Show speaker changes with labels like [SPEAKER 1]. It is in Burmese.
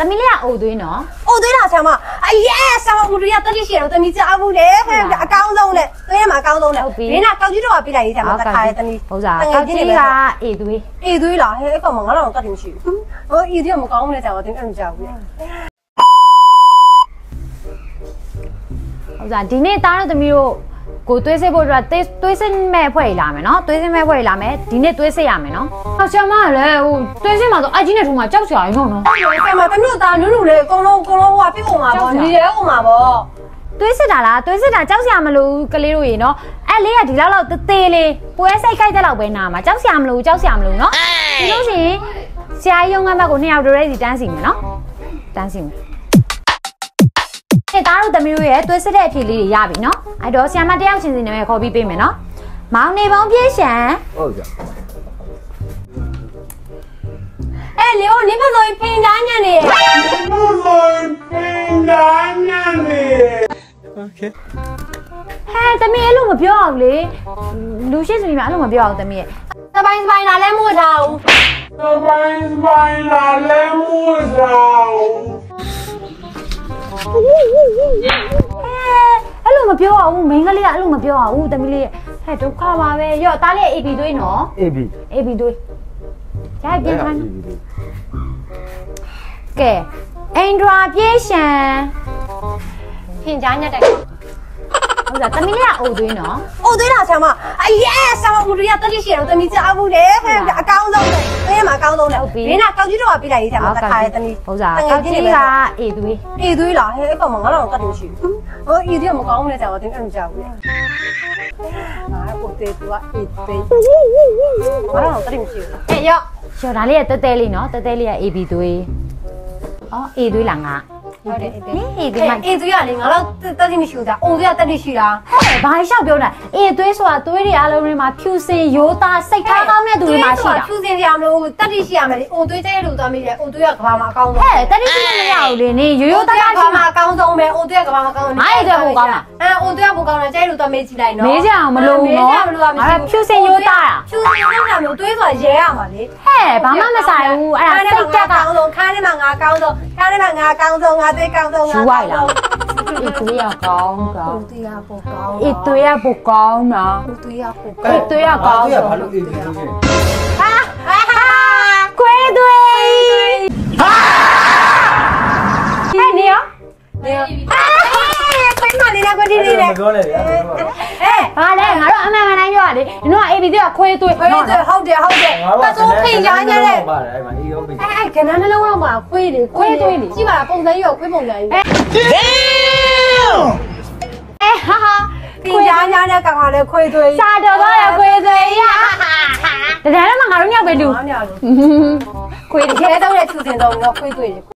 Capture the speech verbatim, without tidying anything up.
[SPEAKER 1] သမီးလေးကအိုသွေးနော်
[SPEAKER 2] အိုသွေးလားဆရာမအေးဆရာမဦးရီကတက်တိရှိတော့သမီးကြားဘူးလေဟဲ့အကောင်းဆုံးလေသွေးမှာအကောင်းဆုံးလေဒီနာကောက်ကြီးတော့ပြလိုက်ရေးဆရာမတခါရဲသမီး
[SPEAKER 1] ဟုတ်စားကောက်ကြီးကအေးသွေး
[SPEAKER 2] အေးသွေးလားဟဲ့အဲ့ကောင်မငါတော့တက်တိမရှိဘူးဟိုအေးသွေးမကောင်းဘူးလေဆရာမတင်အဲ့မကြောက်ဘူး
[SPEAKER 1] ဟုတ်စားဒီနေ့တားတဲ့သမီးတို့ကိုသွေးစစ်ဖို့အတွက်သွေးစစ်မဲ့ဖွဲ့ရလာမယ်နော်သွေးစစ်မဲ့ဖွဲ့ရလာမယ်ဒီနေ့သွေးစစ်ရမယ်နော်ဟောဆရာမကလည်းဟိုသွေးစစ်မှာဆိုအကြီးနဲ့ထုံမှာကြောက်စရာကြီးနော်နော်
[SPEAKER 2] ဆရာမသမီးတို့သားနုနုလေးအကုန်လုံးအကုန်လုံးဟိုပြပုံမှာပေါ့နေရဲပုံမှာပေါ့
[SPEAKER 1] သွေးစစ်တာလားသွေးစစ်တာကြောက်စရာမလိုကလေးတို့ရေနော်အဲ့လေးကဒီလောက်လောက်တေးသေးလေးပွဲစိတ်ခိုက်တဲ့လောက်ပဲနာမှာကြောက်စရာမလိုကြောက်စရာမလိုနော်ဒီလို့ရှိရင်ဆရာကြီးရုံးကဘက်ကိုနှစ်ယောက်တို့ရဲစီတန်းစီမယ်နော်တန်းစီမယ်အဲ့တားတို့သမီးတို့ရဲ့သွေးစစ်တဲ့အဖြစ်လေးတွေရပြီနော်အဲ့တော့ဆရာမတယောက်ချင်းစီနာမည်ခေါ်ပြီးပေးမယ်နော်မောင်နေပေါင်းပြေးရှံ
[SPEAKER 3] ဟုတ်ကြ
[SPEAKER 2] အဲ့လေဟိုနေမလို့ပင်သားညံ့နေ
[SPEAKER 3] နေမလို့ပင်သားညံ့နေโอเค
[SPEAKER 1] ဟဲ့သမီးအဲ့လိုမပြောအောင်လေလူရှိစုကြီးမှာအဲ့လိုမပြောအောင်သမီးရဲ့
[SPEAKER 2] စပိုင်းစပိုင်းလာလဲမို့ထားဦး
[SPEAKER 3] စပိုင်းစပိုင်းလာလဲမို့ထားဦး
[SPEAKER 1] အဲ့လိုမပြောအောင်မိန်းကလေးကအဲ့လိုမပြောအောင်သမီးလေးဟဲ့ဒုက္ခပါပဲရော့တားလေး A B သွေးနော်
[SPEAKER 3] A B
[SPEAKER 1] A B သွေးရပြန်ခိုင်းကဲအင်ဒရာပြေးရှံ
[SPEAKER 2] ဖင်ကြားညက်တဲ့
[SPEAKER 1] ဟုတ်လားသမီးလေးကအိုသွေးနော်
[SPEAKER 2] အိုသွေးလားဆရာမအေးဆရာမဦးရီကတက်တိရှိတော့သမီးကြားဘူးလေဟဲ့အကောင်းဆုံးလေသွေးမှာအကောင်းဆုံးလေဒီနာကောက်ကြီးတော့ပြလိုက်ရေးဆရာမတခါရဲသမီး
[SPEAKER 1] ဟုတ်စားကောက်ကြီးကအေးသွေး
[SPEAKER 2] အေးသွေးလားဟဲ့အဲ့ကောင်မငါတော့တက်တိမရှိဘူးဟိုအေးသွေးမကောင်းဘူးလေဆရာမတင်အဲ့မကြောက်ဘူးလေငါအိုသွေးကအေးသွေးငါတော့တက်တိမရှိဘူးဟဲ့ရော့
[SPEAKER 1] ရော့ဒါလေးကတဲတဲလေးနော်တဲတဲလေးက A B သွေးအော် A သွေးလားငါ
[SPEAKER 2] ဟုတ်တယ်အေးသွေး
[SPEAKER 1] အေးသွေးမ
[SPEAKER 2] အေးသွေးကလေငါတော့တက်တိမရှိဘူးဒါအိုသွေးကတက်တိရှိတာ
[SPEAKER 1] ဟဲ့ဘာလျှောက်ပြောတာအေးသွေးဆိုတာသွေးတွေအလုံးတွေမှာဖြူစင်ရိုးသားစိတ်ထားကောင်းတဲ့သူတွေမှာရှိတာ
[SPEAKER 2] ဖြူစင်ကြရမလို့တက်တိရှိရမယ်လေအိုသွေးကျဲလို့သွားမိတယ်အိုသွေးကကဘာမှာအကောင်းဆုံး
[SPEAKER 1] ဟဲ့တက်တိရှိလို့မရဘူးလေနင်ရိုးရိုးသားသား
[SPEAKER 2] ကဘာမှာအကောင်းဆုံးပဲအိုသွေးကကဘာမှာအကောင်းဆုံး
[SPEAKER 1] မိုက်တဲ့ကိုကောင်းတာ
[SPEAKER 2] အဲအိုသွေးကဘိုကောင်းတယ်ကျဲလို့သွားမေးကြည့်လိုက်နော်
[SPEAKER 1] မေးကြအောင်မလို့နော်အဲ့ဖြူစင်ရိုးသားတာ
[SPEAKER 2] ဖြူစင်ရိုးသားမျိုးသွေးဆိုတာရဲရမှာလေ
[SPEAKER 1] ဟဲ့ဘာမှမဆိုင်ဘူးအဲ့ဒါစိတ်တက်
[SPEAKER 2] ကောင်းဆုံးခါးထဲမှာငါကောင်းဆုံးခါးထဲမှာငါကောင်းဆုံးငါသွေးကောင်းဆုံးငါ
[SPEAKER 1] ယူလိုက်လားအေးသွေးရကောင်းကောင်း
[SPEAKER 2] သွေးရပိုကောင်း
[SPEAKER 1] အေးသွေးရပိုကောင်းနော်
[SPEAKER 2] သွေးရပို
[SPEAKER 1] ကောင်းအေးသွေးရကောင်း
[SPEAKER 3] သွေးရဘာလို့အေးသွေးလဲ
[SPEAKER 1] ဟာဟာခွေးသွေးဟာဟဲ့နေရော
[SPEAKER 2] နေရောခွေးမလေးနဲ့ခွေးတီးလေးနဲ့
[SPEAKER 3] မပြောနဲ့ဗျာ
[SPEAKER 2] ဟဲ့
[SPEAKER 1] ဘာလဲငါတို့အမှန်ကန်တိုင်းပြောရတယ်နင်တို့က A B သွေးကခွေးသွေး
[SPEAKER 2] ခွေးသွေးဟုတ်တယ်ဟုတ်တယ်ပတ်စိုးဖိန်ကြားညတဲ့
[SPEAKER 3] ပါတယ်အဲ့မှာအေးရောဖိန်
[SPEAKER 2] အဲ့အဲ့ကနန်းနှလုံးတော့မှာခွေးတွေ
[SPEAKER 1] ခွေးသွေးလေ
[SPEAKER 2] ကြည့်ပါလားပုံစံကြီးရောခွေးပုံစံကြီး
[SPEAKER 1] အဲဟာဟာ
[SPEAKER 2] ဖိန်ကြားညတဲ့ကောင်ကလည်းခွေးသွေး
[SPEAKER 1] စာတော်တော့ရခွေးသွေးရတကယ်တော့ငါတို့ညောက်ပဲလူ
[SPEAKER 2] ခွေးတကယ်တော့လည်းသူစင်တော့ခွေးသွေး